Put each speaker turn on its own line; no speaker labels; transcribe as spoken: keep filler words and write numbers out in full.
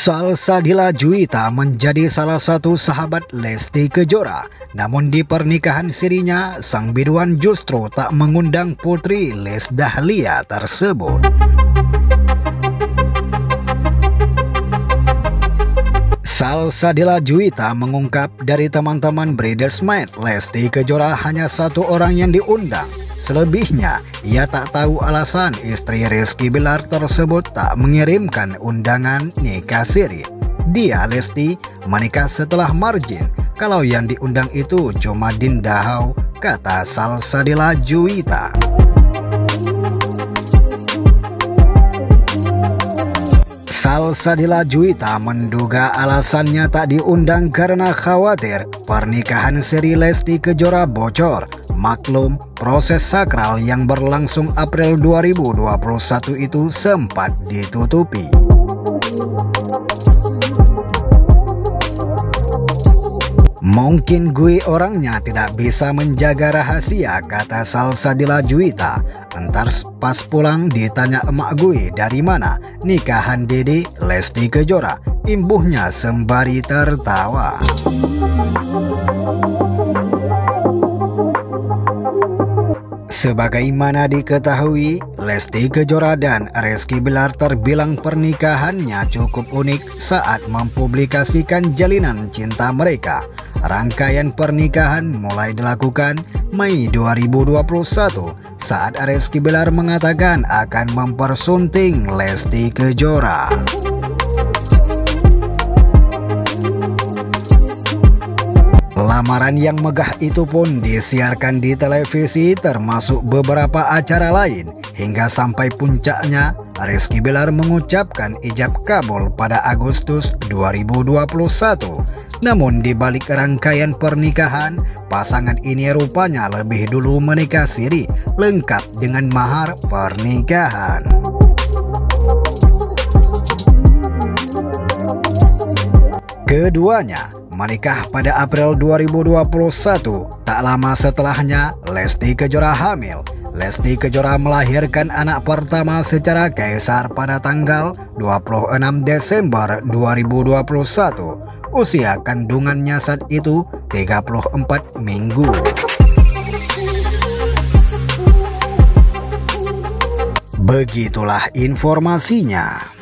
Salsabila Juwita menjadi salah satu sahabat Lesti Kejora. Namun di pernikahan sirinya, sang biduan justru tak mengundang putri Les Dahlia tersebut. Salsabila Juwita mengungkap dari teman-teman Bridesmaid Lesti Kejora hanya satu orang yang diundang. Selebihnya, ia tak tahu alasan istri Rizky Bilar tersebut tak mengirimkan undangan nikah siri. Dia, Lesti, menikah setelah margin. Kalau yang diundang itu cuma Dinda Hau, kata Salsabila Juwita. Salsabila Juwita menduga alasannya tak diundang karena khawatir pernikahan siri Lesti Kejora bocor. Maklum, proses sakral yang berlangsung April dua ribu dua puluh satu itu sempat ditutupi. Mungkin gue orangnya tidak bisa menjaga rahasia, kata Salsabila Juwita. Entar pas pulang ditanya emak gue dari mana nikahan Dede Lesti Kejora. Imbuhnya sembari tertawa. Sebagaimana diketahui, Lesti Kejora dan Rizky Bilar terbilang pernikahannya cukup unik saat mempublikasikan jalinan cinta mereka. Rangkaian pernikahan mulai dilakukan Mei dua ribu dua puluh satu saat Rizky Bilar mengatakan akan mempersunting Lesti Kejora. Lamaran yang megah itu pun disiarkan di televisi termasuk beberapa acara lain. Hingga sampai puncaknya, Rizky Bilar mengucapkan ijab kabul pada Agustus dua ribu dua puluh satu. Namun di balik rangkaian pernikahan, pasangan ini rupanya lebih dulu menikah siri, lengkap dengan mahar pernikahan. Keduanya menikah pada April dua ribu dua puluh satu. Tak lama setelahnya, Lesti Kejora hamil. Lesti Kejora melahirkan anak pertama secara kaisar pada tanggal dua puluh enam Desember dua ribu dua puluh satu. Usia kandungannya saat itu tiga puluh empat minggu. Begitulah informasinya.